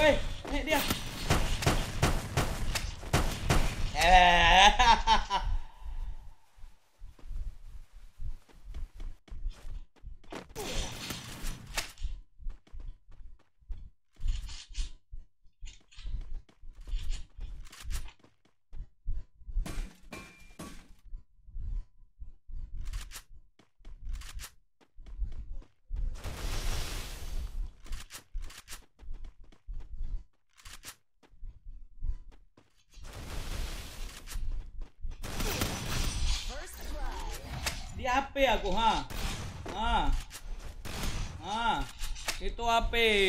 Woi, nih dia. Di HP aku, ha. Ah. Ah. Itu HP.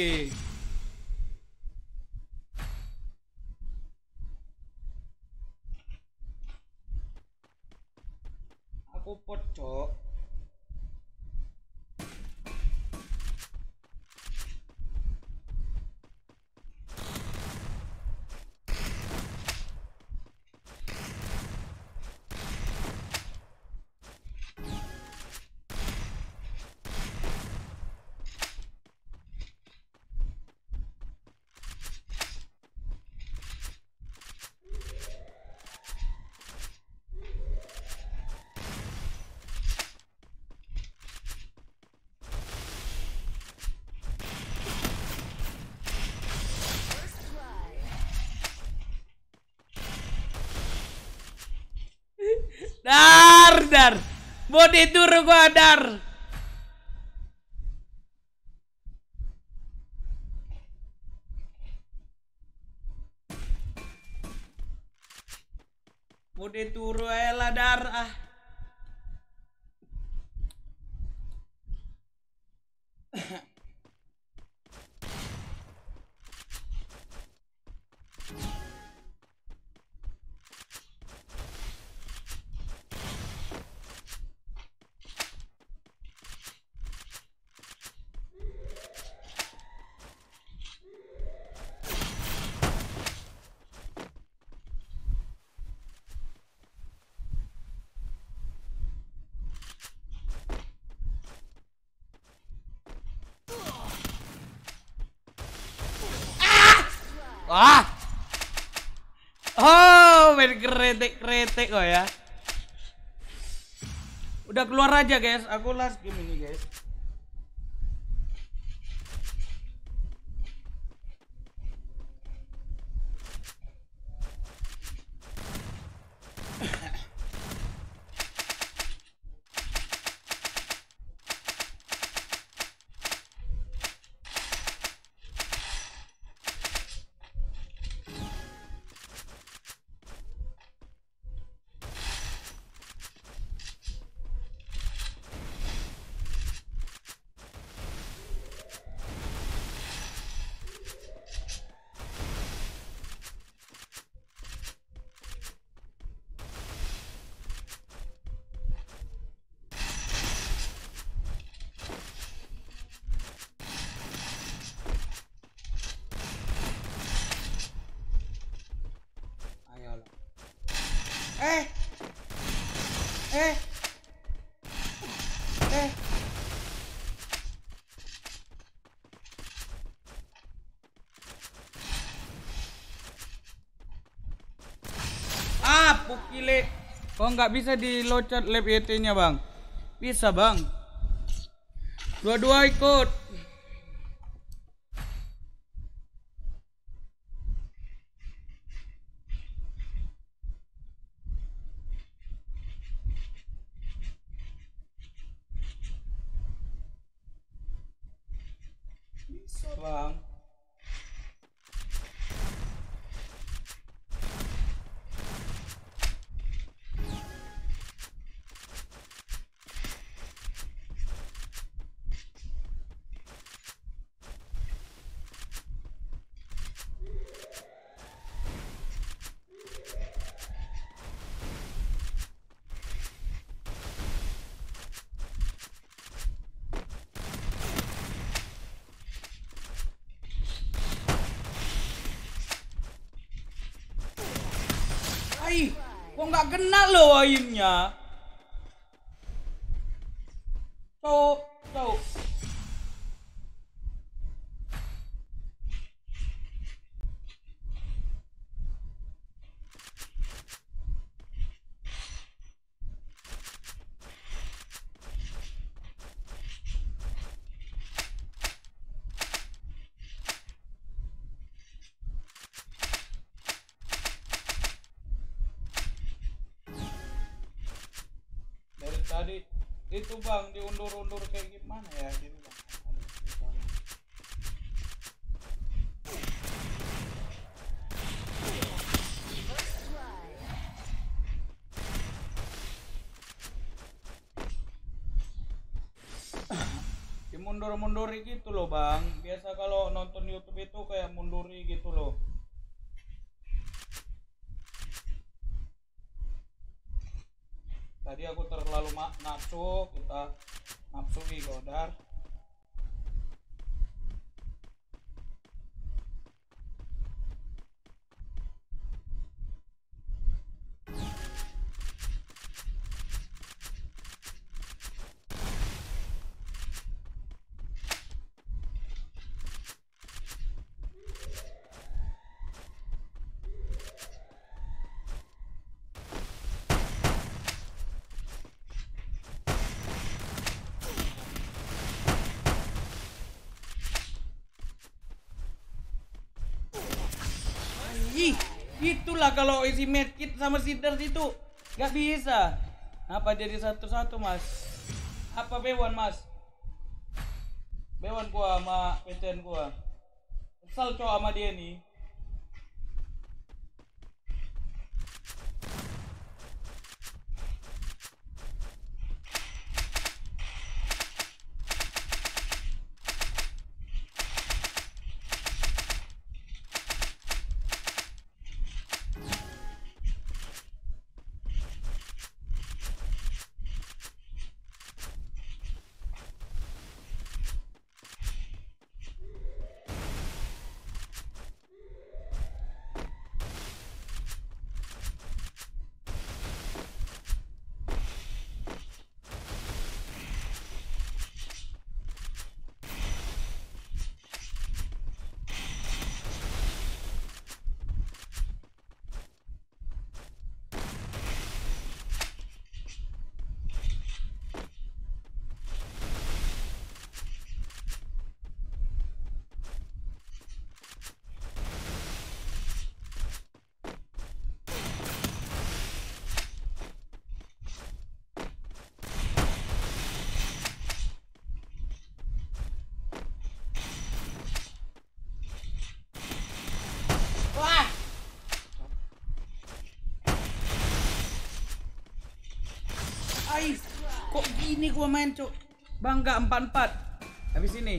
Aku pocok. Dar. Body turu gua dar. Body turu aja lah dar ah. Wah. Oh, main kretek kok ya. Udah keluar aja guys, aku last game ini guys. Eh. Ah, pukile. Kok nggak bisa dilocot lab YT-nya, Bang? Bisa, Bang. Dua-dua ikut. Bisa, Bang. Ai, kok nggak kena loh aimnya? Tuh. Tadi itu bang diundur-undur kayak gimana ya gitu bang. Mundur-munduri gitu loh bang. Biasa kalau nonton YouTube itu kayak munduri gitu loh. Tadi aku terlalu nafsu, kita nafsu godar. Ih, itulah kalau isi medkit sama seeders itu nggak bisa. Apa jadi satu-satu mas? Apa bewan mas? Bewan gua sama PCN gua. Kesal cowok sama dia nih. Kok gini gua main cuk. Bangga 4-4. Habis ini.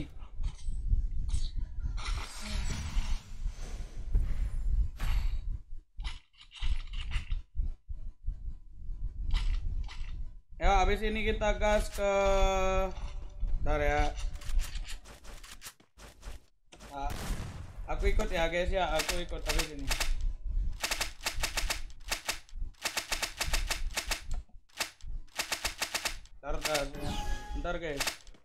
Ya habis ini kita gas ke bentar ya. Nah, aku ikut ya guys ya, aku ikut habis ini. Bentar guys.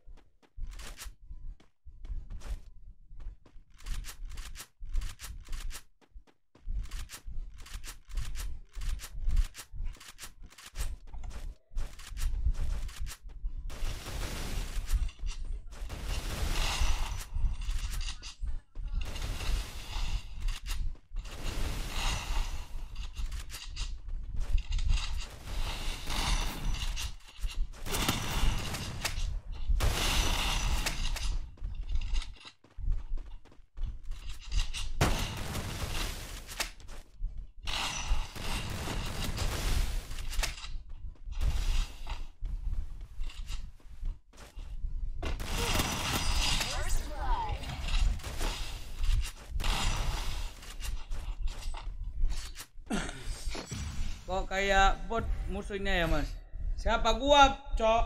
Kok kayak bot musuhnya ya mas? Siapa gua, cok?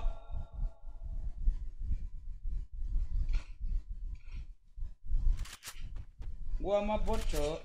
Gua sama bot, cok.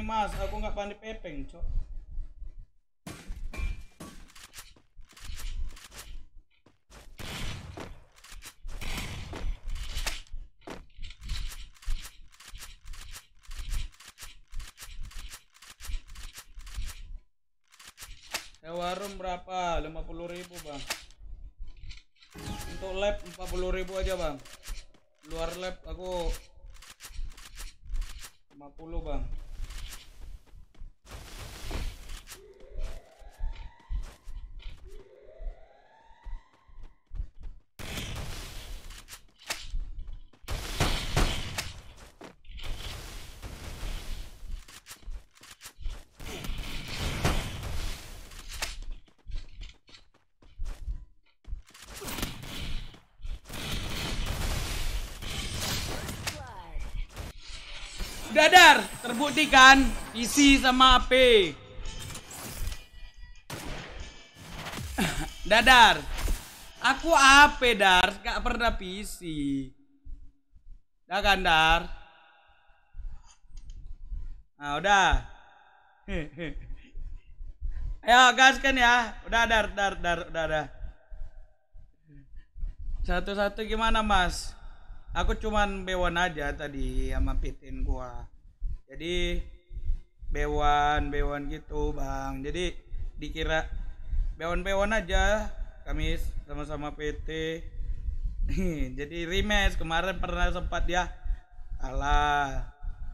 mas, aku nggak pandai pepeng cok. Warung berapa? 50.000 bang. Untuk lab 40.000 aja bang. Luar lab aku 50 bang. Dadar, terbukti kan PC sama AP. Dadar, aku AP Dar, gak pernah PC. Dah kan Dar? Nah udah. Ayo gaskan ya. Udah Dar, udah. Satu-satu gimana Mas? Aku cuman bewan aja tadi sama pitin gua. Jadi bewan gitu bang. Jadi dikira bewan aja. Kami sama-sama PT. Jadi rematch kemarin pernah sempat dia kalah.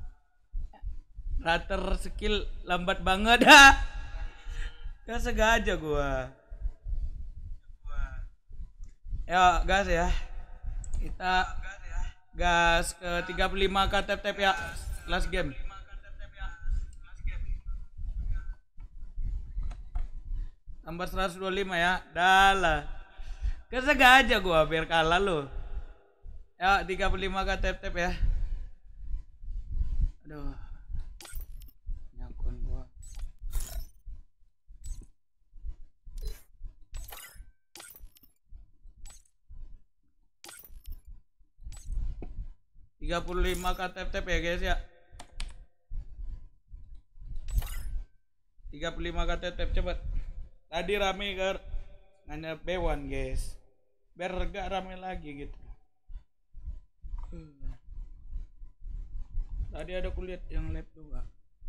Rater skill lambat banget dah. Gak sengaja gua. Ya gas ya. Kita gas ke 35 k tap ya. Last game. Tambah 125 ya. Dalah. Kesengaja gua biar kalah lo. Ya 35 k tap ya. Aduh. Nyakun gua. $35 tap ya guys ya. 35 tap cepet. Tadi rame kan hanya B1 guys. Biar gak rame lagi gitu. Tadi ada kulihat yang lab juga.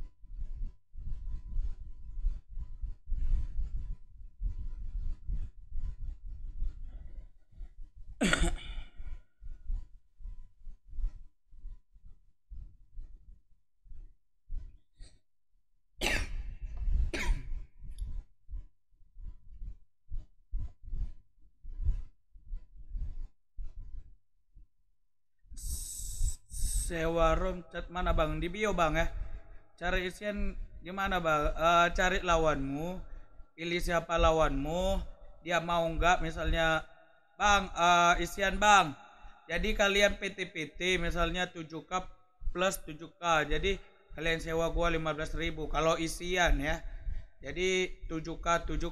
Sewa room chat mana bang? Di bio bang ya. Cari isian gimana bang? Cari lawanmu, pilih siapa lawanmu, dia mau nggak misalnya bang isian bang. Jadi kalian PT misalnya 7k plus 7k. Jadi kalian sewa gua 15.000 kalau isian ya. Jadi 7k gitu.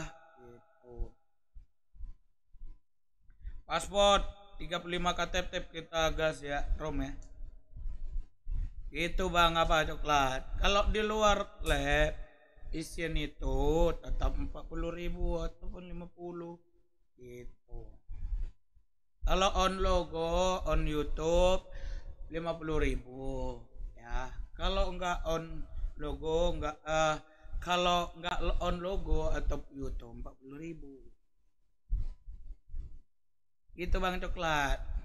Pasport 35k tap kita gas ya rom ya. Itu bang apa coklat. Kalau di luar lab isian itu tetap 40.000 ataupun 50 gitu. Kalau on logo on YouTube 50.000 ya. Kalau enggak on logo enggak kalau enggak on logo atau YouTube 40.000. Gitu bang coklat.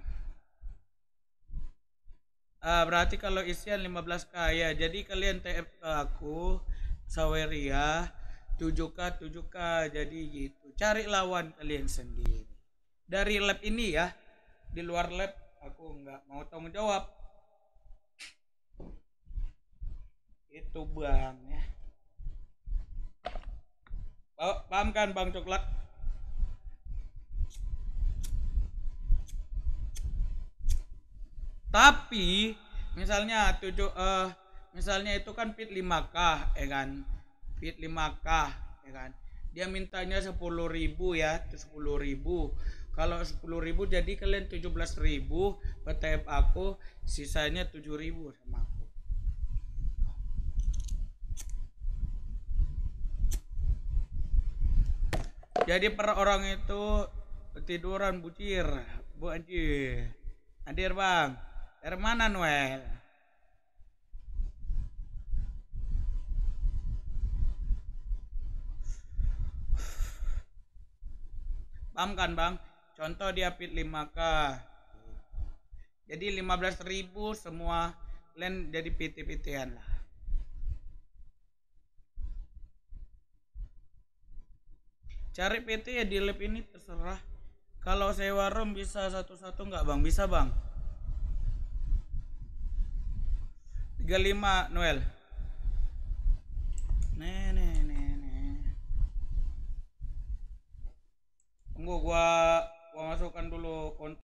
Berarti kalau isian 15k ya. Jadi kalian TF ke aku Saweria 7k. Jadi gitu. Cari lawan kalian sendiri. Dari lab ini ya. Di luar lab aku nggak mau tanggung jawab. Itu bang ya. Paham kan bang coklat? Tapi misalnya misalnya itu kan fit 5k ya kan. Fit 5k ya kan. Dia mintanya 10.000 ya, 10.000. Kalau 10.000 jadi kalian 17.000 PTF aku, sisanya 7.000 sama aku. Jadi per orang itu ketiduran bucir. Bu anjir. Hadir bang. Dari mana Noel? Paham kan bang? Contoh dia fit 5K. Jadi 15.000 semua kalian jadi PT-PTan lah. Cari PT ya di lab ini terserah. Kalau sewa room bisa satu-satu nggak bang? Bisa bang. 35 Noel. Tunggu gua masukkan dulu kontak.